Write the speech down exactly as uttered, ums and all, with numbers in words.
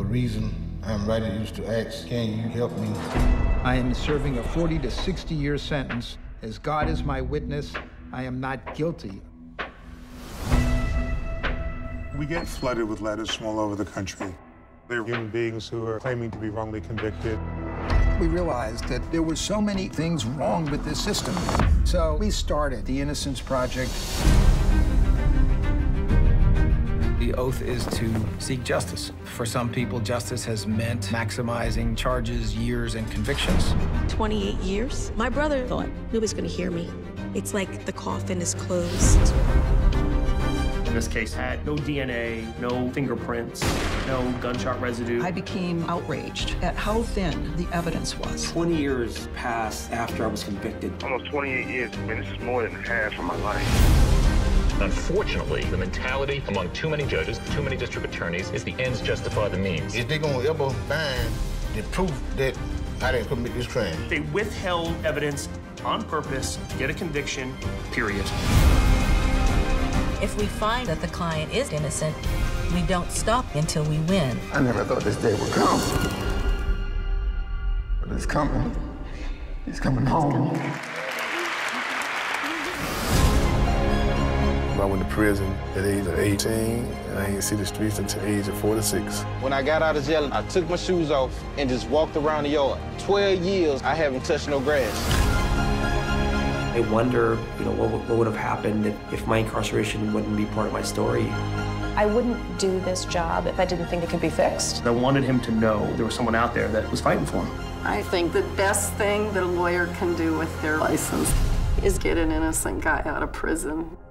reason, I'm writing you to ask, can you help me? I am serving a forty to sixty year sentence. As God is my witness, I am not guilty. We get flooded with letters from all over the country. They're human beings who are claiming to be wrongly convicted. We realized that there were so many things wrong with this system. So we started the Innocence Project. The oath is to seek justice. For some people, justice has meant maximizing charges, years, and convictions. twenty-eight years? My brother thought nobody's gonna hear me. It's like the coffin is closed. This case had no D N A, no fingerprints, no gunshot residue. I became outraged at how thin the evidence was. twenty years passed after I was convicted. Almost twenty-eight years, man, this is more than half of my life. Unfortunately, the mentality among too many judges, too many district attorneys, is the ends justify the means. If they're gonna ever find the proof that I didn't commit this crime. They withheld evidence on purpose to get a conviction, period. If we find that the client is innocent, we don't stop until we win. I never thought this day would come. But it's coming. It's coming home. I went to prison at the age of eighteen, and I didn't see the streets until the age of forty-six. When I got out of jail, I took my shoes off and just walked around the yard. twelve years, I haven't touched no grass. I wonder, you know, what, what would have happened if, if my incarceration wouldn't be part of my story. I wouldn't do this job if I didn't think it could be fixed. I wanted him to know there was someone out there that was fighting for him. I think the best thing that a lawyer can do with their license is get an innocent guy out of prison.